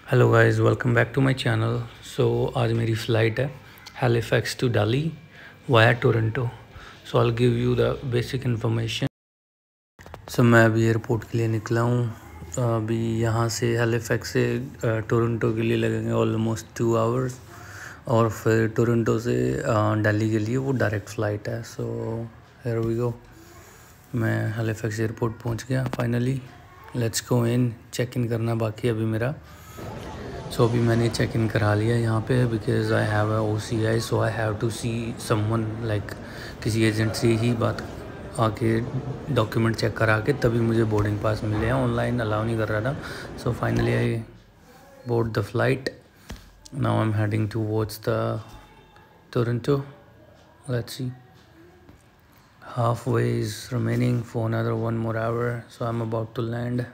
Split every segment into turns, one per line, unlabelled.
Hello guys, welcome back to my channel. So आज मेरी flight है Halifax to Delhi via Toronto. So I will give you the basic information. So मैं अभी airport के लिए निकला हूँ। अभी यहाँ से हैलिफैक्स से टोरंटो के लिए लगेंगे ऑलमोस्ट 2 आवर्स, और फिर टोरंटो से दिल्ली के लिए वो डायरेक्ट फ़्लाइट है। So here we go. मैं हैलिफैक्स एयरपोर्ट पहुँच गया finally. Let's go in. Check in करना बाकी अभी मेरा। सो अभी मैंने चेक इन करा लिया यहाँ पे, because I have a OCI। So I have to see someone, like किसी एजेंट से ही बात आके डॉक्यूमेंट चेक करा के तभी मुझे बोर्डिंग पास मिले हैं। ऑनलाइन अलाउ नहीं कर रहा था। So finally I board the flight. Now I am heading towards the Toronto. Let's see, halfway is remaining for another 1 more hour. So I'm about to land.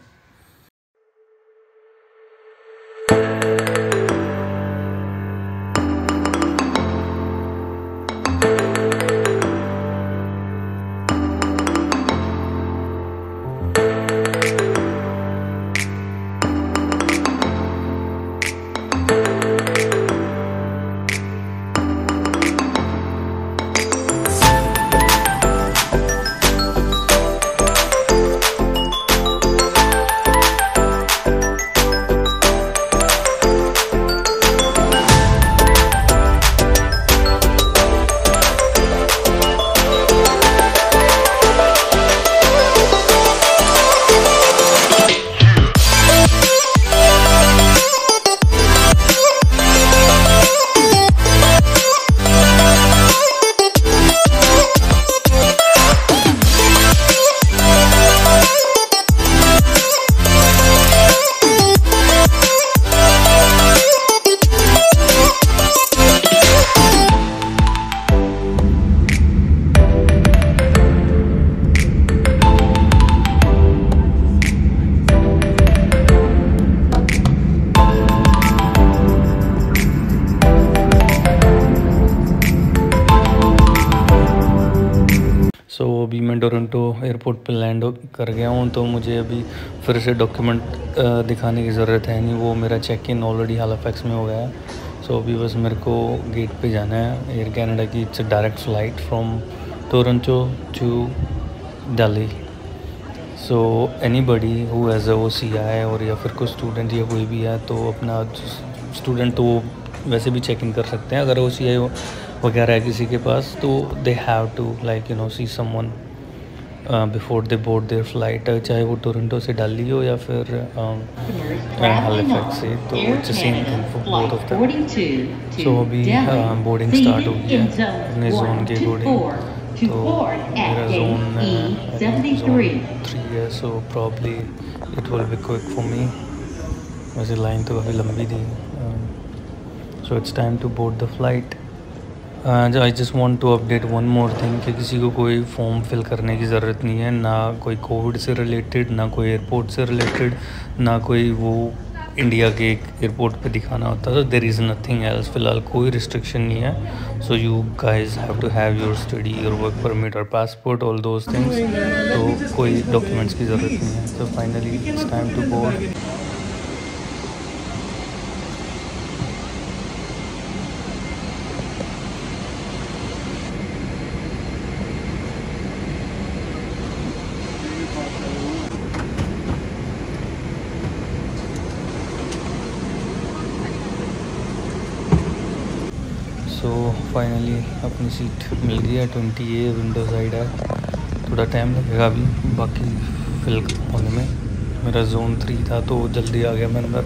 So अभी मैं Toronto airport पे land कर गया हूँ। तो मुझे अभी फिर से डॉक्यूमेंट दिखाने की ज़रूरत है नहीं। वो मेरा चेक इन ऑलरेडी हैलिफैक्स में हो गया है। सो अभी बस मेरे को गेट पे जाना है। एयर कैनेडा की it's direct flight from Toronto to Delhi. So anybody who has a OCI और या फिर कोई स्टूडेंट या कोई भी है, तो अपना स्टूडेंट तो वैसे भी चेक इन कर सकते हैं। अगर OCI वगैरह है किसी के पास, तो they have to see someone before they board their flight, चाहे वो टोरंटो से दिल्ली हो या फिर हैलिफैक्स से। तो it's same thing for both of them. So अभी बोर्डिंग स्टार्ट हो गई है अपने जोन के अकॉर्डिंग। तो मेरा जोन 3 है। So probably it will be quick for me. वैसे लाइन तो काफ़ी लंबी थी। So it's time to board the flight. I just want to update one more thing कि किसी को कोई फॉर्म फिल करने की ज़रूरत नहीं है, ना कोई कोविड से रिलेटेड, ना कोई एयरपोर्ट से रिलेटेड, ना कोई वो इंडिया के एक एयरपोर्ट पे दिखाना होता। तो देयर इज़ नथिंग एल्स। फ़िलहाल कोई रिस्ट्रिक्शन नहीं है। So you guys have to have your study, your work permit और पासपोर्ट, ऑल दोज थिंग्स। तो कोई डॉक्यूमेंट्स की ज़रूरत नहीं है। So finally it's time to board. So finally अपनी सीट मिल गई है। 20A विंडो साइड है। थोड़ा टाइम लगेगा अभी बाकी फिल होने में। मेरा जोन 3 था तो जल्दी आ गया मैं अंदर।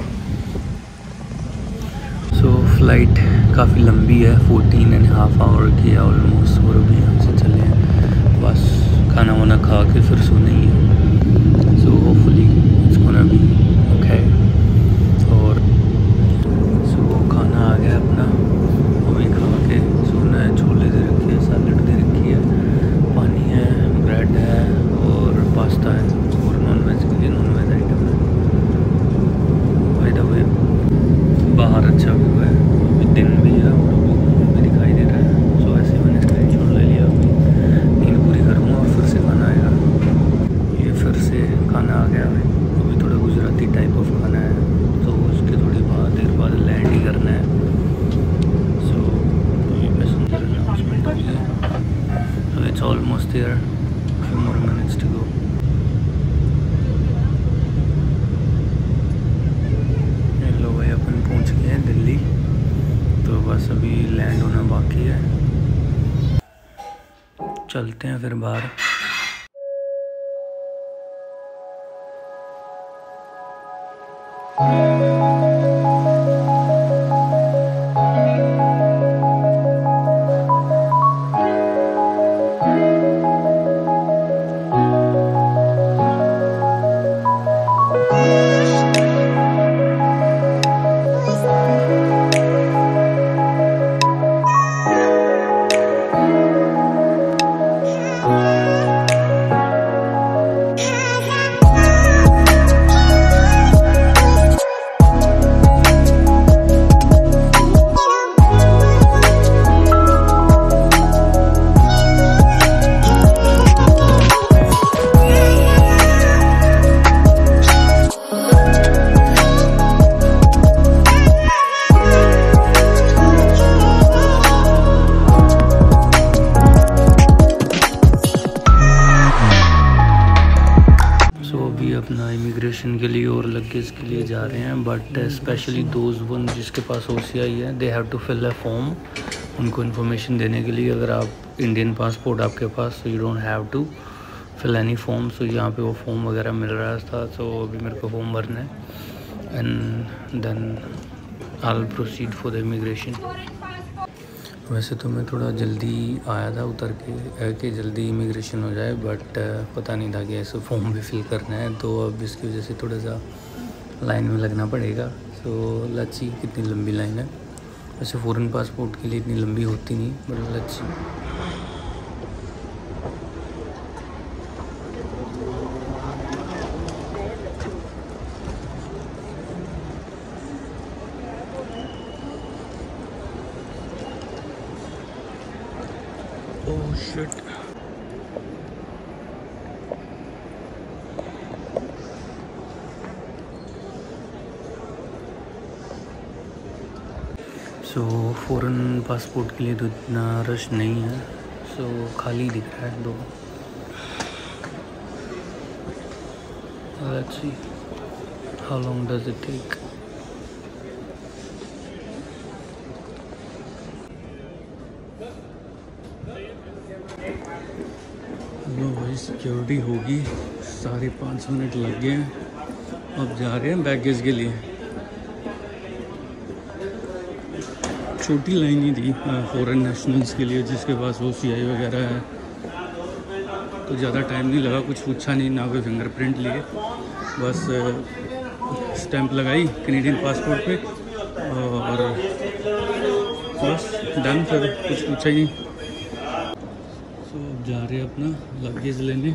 सो फ्लाइट काफ़ी लंबी है, 14.5 आवर की है ऑलमोस्ट। और अभी यहाँ से चले हैं बस खाना वाना खा के फिर सोने ही है। So hopefully it's gonna be okay. और सो खाना आ गया अपना, अभी खा के सोना है। छोले दे रखी है, सैलड दे रखी है, पानी है, ब्रेड है और पास्ता है। और नॉन-वेज के लिए नॉन-वेज आइटम है। बाय द वे बाहर अच्छा व्यू है, अभी दिन भी है और भी दिखाई दे रहा है। सो ऐसे मैंने स्क्रीनशॉट ले लिया। अभी नींद पूरी करूँगा और फिर से खाना आएगा। ये फिर से खाना आ गया है। अभी थोड़ा गुजराती टाइप ऑफ खाना है, तो उसके थोड़ी बात अभी लैंड होना बाकी है, चलते हैं फिर बाहर। अपना इमिग्रेशन के लिए और लगेज के लिए जा रहे हैं, बट स्पेशली दोज वन जिसके पास OCI है, they have to fill a form. उनको इन्फॉर्मेशन देने के लिए, अगर आप इंडियन पासपोर्ट आपके पास, तो you don't have to fill any form. So यहाँ पे वो फॉर्म वगैरह मिल रहा था, तो अभी मेरे को फॉर्म भरना है and then I will proceed for the immigration. वैसे तो मैं थोड़ा जल्दी आया था उतर के कि जल्दी इमिग्रेशन हो जाए, बट पता नहीं था कि ऐसे फॉर्म भी फिल करना है, तो अब इसकी वजह से थोड़ा सा लाइन में लगना पड़ेगा। सो लेट्स सी कितनी लंबी लाइन है। वैसे फ़ॉरेन पासपोर्ट के लिए इतनी लंबी होती नहीं, but let's see. Oh shit. So foreign passport के लिए तो इतना रश नहीं है, सो खाली दिख रहा है दो। Let's see how long does it take. लो भाई, सिक्योरिटी होगी, साढ़े 5 मिनट लग गए हैं। अब जा रहे हैं बैगेज के लिए। छोटी लाइन ही थी फ़ॉरेन नेशनल्स के लिए जिसके पास OCI वगैरह है, तो ज़्यादा टाइम नहीं लगा। कुछ पूछा नहीं, ना कोई फिंगरप्रिंट लिए, बस स्टैंप लगाई कैनेडियन पासपोर्ट पे और बस डन। फिर कुछ पूछा ही नहीं। तो अब जा रहे हैं अपना लगेज लेने।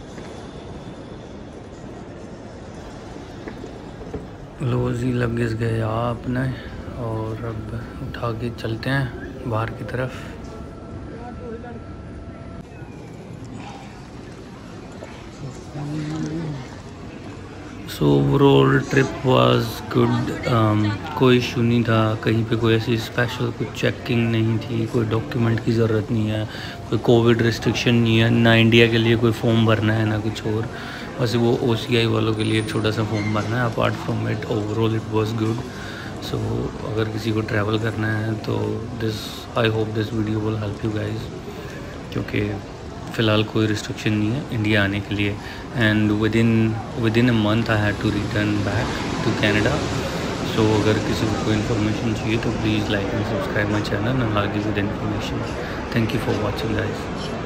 लो जी, लगेज गया अपना, और अब उठा के चलते हैं बाहर की तरफ। So overall trip was good. कोई इशू नहीं था कहीं पे, कोई ऐसी स्पेशल कुछ चेकिंग नहीं थी, कोई डॉक्यूमेंट की ज़रूरत नहीं है, कोई कोविड रिस्ट्रिक्शन नहीं है, ना इंडिया के लिए कोई फॉर्म भरना है ना कुछ और। बस वो OCI वालों के लिए एक छोटा सा फॉर्म भरना है। Apart from it overall it was good. So अगर किसी को ट्रैवल करना है तो I hope this video will help you guys, क्योंकि फ़िलहाल कोई रिस्ट्रिक्शन नहीं है इंडिया आने के लिए। And with in a month I had to return back to Canada. So अगर किसी को कोई इन्फॉर्मेशन चाहिए तो please like and subscribe my channel and I will give you the information. Thank you for watching guys.